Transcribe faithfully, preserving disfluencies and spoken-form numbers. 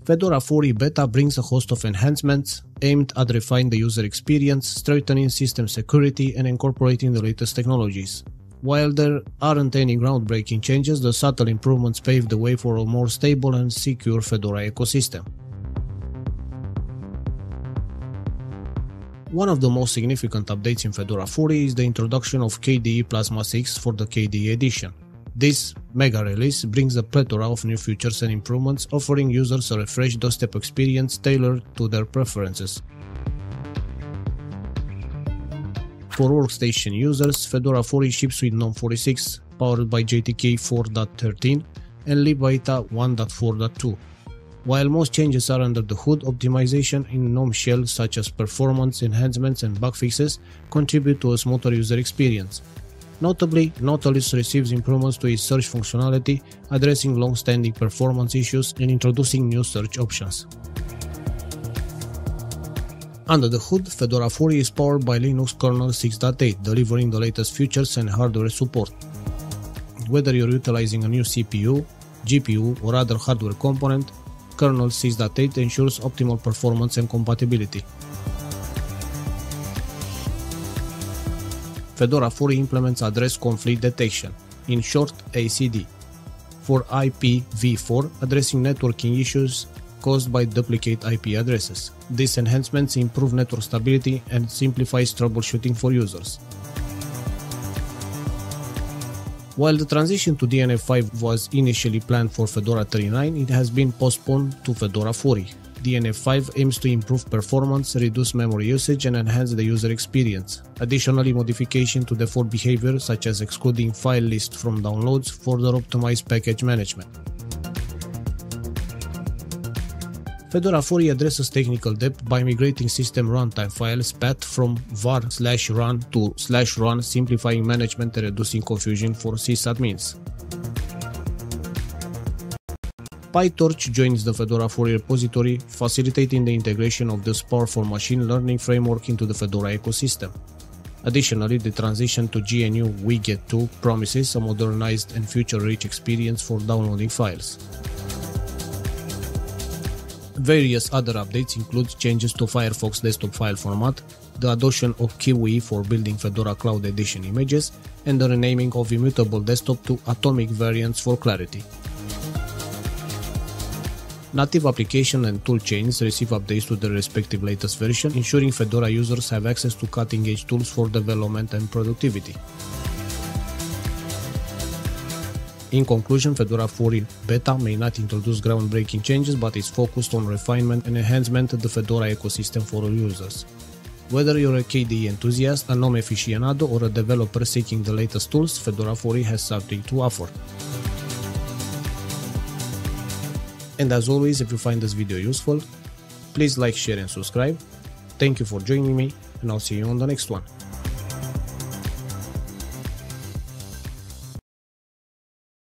Fedora four e Beta brings a host of enhancements aimed at refining the user experience, strengthening system security, and incorporating the latest technologies. While there aren't any groundbreaking changes, the subtle improvements pave the way for a more stable and secure Fedora ecosystem. One of the most significant updates in Fedora four e is the introduction of K D E Plasma six for the K D E edition. This mega release brings a plethora of new features and improvements, offering users a refreshed desktop experience tailored to their preferences. For workstation users, Fedora four e ships with GNOME forty-six, powered by J T K four point thirteen and libBeta one point four point two. While most changes are under the hood, optimization in GNOME shell such as performance enhancements and bug fixes contribute to a smoother user experience. Notably, Nautilus receives improvements to its search functionality, addressing long-standing performance issues and introducing new search options. Under the hood, Fedora four e is powered by Linux kernel six point eight, delivering the latest features and hardware support. Whether you're utilizing a new C P U, G P U, or other hardware component, kernel six point eight ensures optimal performance and compatibility. Fedora four e implements address conflict detection, in short A C D, for I P v four, addressing networking issues caused by duplicate I P addresses. These enhancements improve network stability and simplifies troubleshooting for users. While the transition to D N F five was initially planned for Fedora thirty-nine, it has been postponed to Fedora four e. D N F five aims to improve performance, reduce memory usage, and enhance the user experience. Additionally, modification to default behavior such as excluding file list from downloads further optimize package management. Fedora four e addresses technical debt by migrating system runtime files path from var slash run to slash run, simplifying management and reducing confusion for sysadmins. PyTorch joins the Fedora four e repository, facilitating the integration of this powerful machine learning framework into the Fedora ecosystem. Additionally, the transition to G N U Wiget two promises a modernized and future-rich experience for downloading files. Various other updates include changes to Firefox desktop file format, the adoption of Kiwi for building Fedora Cloud Edition images, and the renaming of Immutable Desktop to Atomic variants for clarity. Native application and toolchains receive updates to their respective latest version, ensuring Fedora users have access to cutting-edge tools for development and productivity. In conclusion, Fedora four e Beta may not introduce groundbreaking changes, but is focused on refinement and enhancement of the Fedora ecosystem for all users. Whether you're a K D E enthusiast, a GNOME aficionado, or a developer seeking the latest tools, Fedora four e has something to offer. And as always, if you find this video useful, please like, share and subscribe. Thank you for joining me, and I'll see you on the next one.